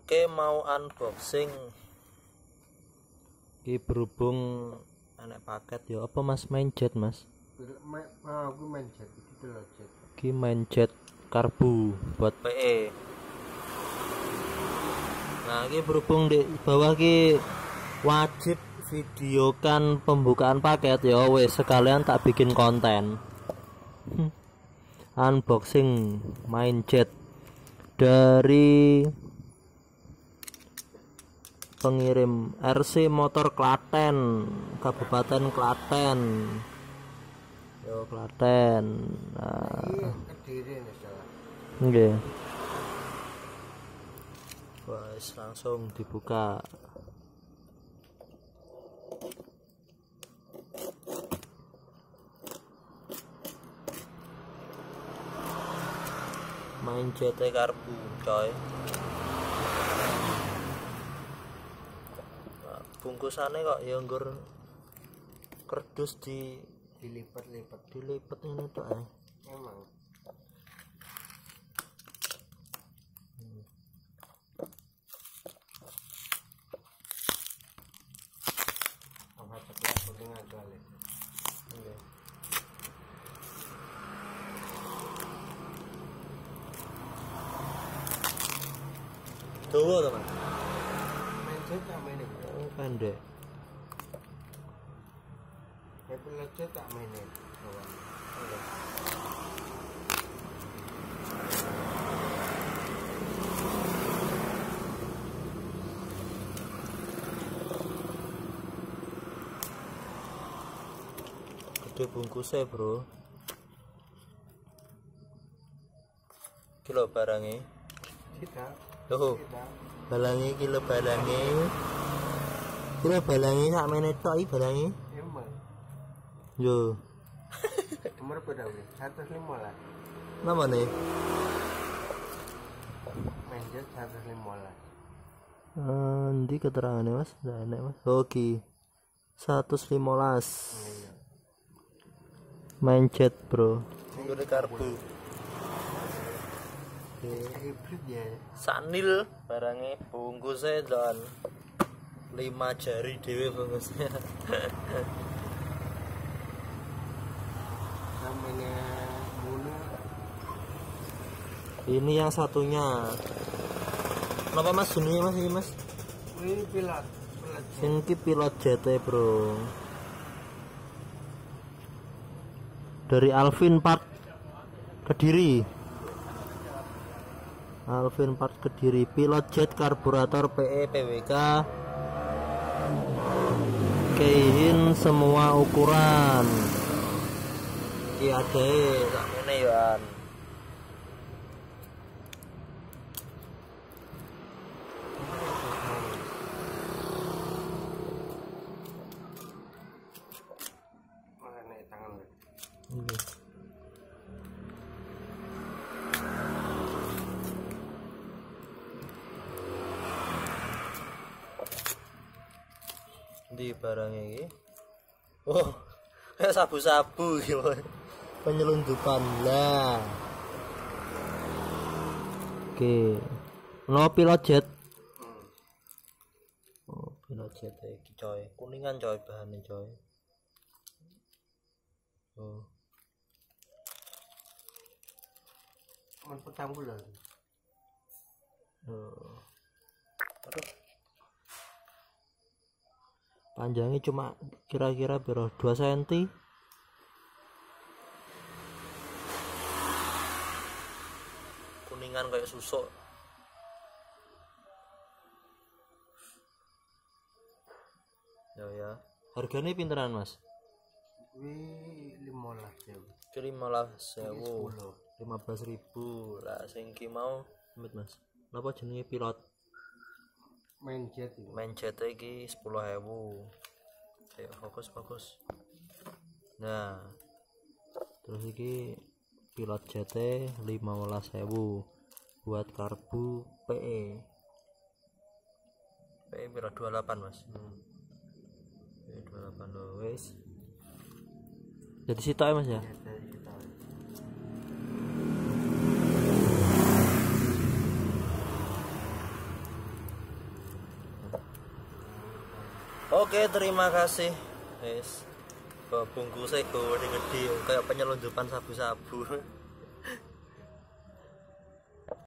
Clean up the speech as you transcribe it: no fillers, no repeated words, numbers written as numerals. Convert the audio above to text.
Oke, mau unboxing. Iki berhubung anak paket ya apa Mas, main jet Mas? Aku main jet itu loh jet. Iki main jet karbu buat PE. Nah, ini berhubung di bawah ki wajib videokan pembukaan paket ya wes sekalian tak bikin konten. Unboxing main jet dari pengirim RC Motor Klaten, Kabupaten Klaten. Yo Klaten. Nah, Kediri nih salah. nggih. Wes langsung dibuka. Main jet karbu coy. Nah, bungkusannya kok ya nggur kerdus Dilipat-lipat dilipat ini tuh emang. Apa cepat penting agak leh. Tuh teman. Main jet tak main ini. Oh, pendek. Tapi jet tak main ini. Gede bungkusnya bro. Kilo barangnya. Tidak. Loh, balangnya kilo balangnya. Kilo balangnya sak menit tok iki balangnya. Emang. Yo. Nomor berapa weh? 115. Nama nih? Main jet 115. Di keterangannya Mas, nggak enak Mas. Oke. 115. Iya. Main jet bro. Ini karbu. Hybrid ya. Sanil barangnya bungkusnya dan 5 jari dewe bungkusnya. Namanya Muna. Ini yang satunya. Kenapa Mas jenisnya Mas ini Mas? Ini pilot jet. Ini pilot jet bro. Dari Alvin Part Kediri. Alvin Part Kediri, pilot jet karburator PE PWK. Keihin semua ukuran. Iki ade sak mene yoan. Mana nih tangan lu? Di barangnya ini. Oh, kayak sabu-sabu gitu. Penyelundupan lah. Oke. No pilot jet. Oh, pilot jet iki coy. Kuningan coy bahannya coy. Oh. Man petang bulan. Oh. Aduh. Panjangnya cuma kira-kira berapa 2 cm. Kuningan kayak susuk. Ya. Harganya pinteran Mas? Wih 15 ya. 15.000. 15.000 lah sing ki mau amit Mas. Napa jenenge pilot? Main jet itu. Main jet iki 10.000. Ayo fokus. Nah. Terus iki pilot jet 15.000 buat karbu PE. PE pira 28 Mas. PE 28 loh wis. Jadi sitok ya Mas ya? Ya dari kita. Oke, terima kasih. Bungkusnya gede-gede kayak penyelundupan sabu-sabu.